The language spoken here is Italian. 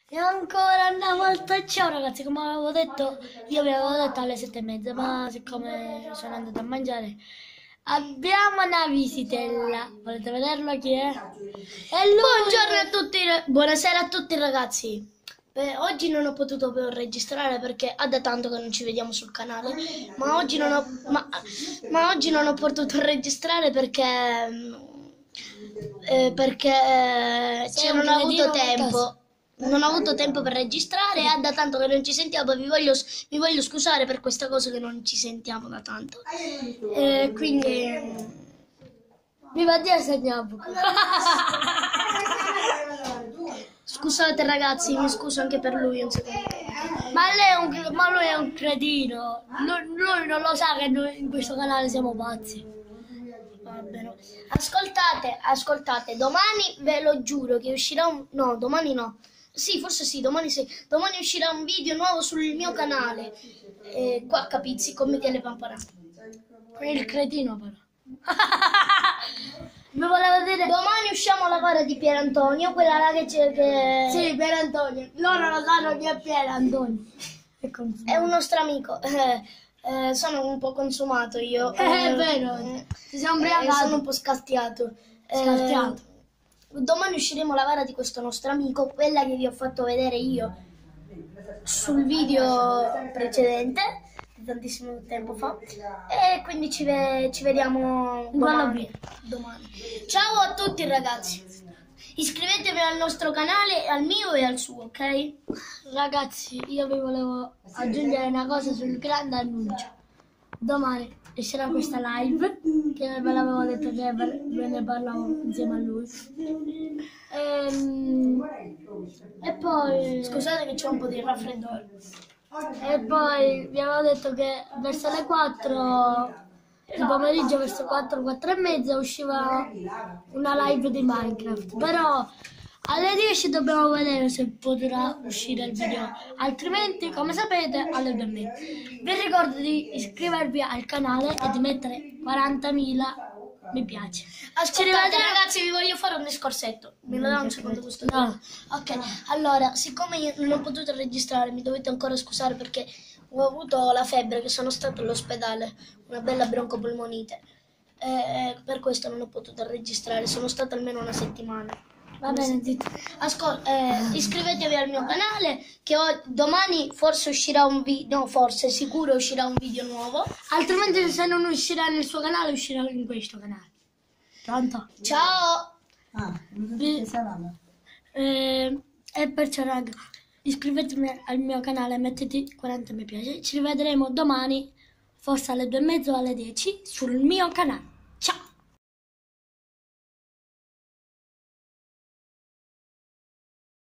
E ancora una volta ciao ragazzi, come avevo detto, io vi avevo detto alle 7:30, ma siccome sono andata a mangiare, abbiamo una visitella. Volete vederlo chi è? Buongiorno a tutti, buonasera a tutti ragazzi. Oggi non ho potuto registrare perché è da tanto che non ci vediamo sul canale, ma oggi non ho potuto registrare perché non ho avuto tempo. Non ho avuto tempo per registrare, è da tanto che non ci sentiamo, mi voglio scusare per questa cosa che non ci sentiamo da tanto. Quindi mi va di segniamo. Scusate ragazzi, mi scuso anche per lui un secondo. Ma lui è un cretino. Lui non lo sa che noi in questo canale siamo pazzi. Va bene. Ascoltate, domani ve lo giuro che uscirà un... No, domani no. Sì, forse sì, domani sì. Domani uscirà un video nuovo sul mio canale. Qua Capizzi con Michele Pampara. Il cretino però. Mi voleva dire. Domani usciamo la gara di Pierantonio, quella là che c'è che... Sì, Pierantonio. Loro lo sanno chi è Pierantonio. È un nostro amico. Sono un po' consumato io. È vero. Ti sei ubriacato. Sono un po' scaschiato. Domani usciremo la gara di questo nostro amico, quella che vi ho fatto vedere io sul video precedente, di tantissimo tempo fa, e quindi ci vediamo domani. Ciao a tutti ragazzi, iscrivetevi al nostro canale, al mio e al suo, ok? Ragazzi, io vi volevo aggiungere una cosa sul grande annuncio. Domani uscirà questa live, che ve l'avevo detto che ve ne parlavo insieme a lui. E poi... Scusate che c'è un po' di raffreddore. E poi vi avevo detto che verso le 4 di pomeriggio, verso 4:30 usciva una live di Minecraft. Però alle 10 dobbiamo vedere se potrà uscire il video, altrimenti come sapete alle 2:30. Vi ricordo di iscrivervi al canale e di mettere 40.000 mi piace. Ascoltate ragazzi, vi voglio fare un discorsetto. Mi lo dà un secondo questo? No. Ok, allora, siccome io non ho potuto registrare, mi dovete ancora scusare perché ho avuto la febbre, che sono stato all'ospedale, una bella broncopolmonite. Per questo non ho potuto registrare, sono stata almeno una settimana. Va bene, iscrivetevi al mio canale che domani forse uscirà un video, no forse, sicuro uscirà un video nuovo. Altrimenti se non uscirà nel suo canale uscirà in questo canale. Pronto? Ciao! E perciò raga, iscrivetevi al mio canale, mettete 40 mi piace. Ci rivedremo domani, forse alle 2:30 o alle 10 sul mio canale.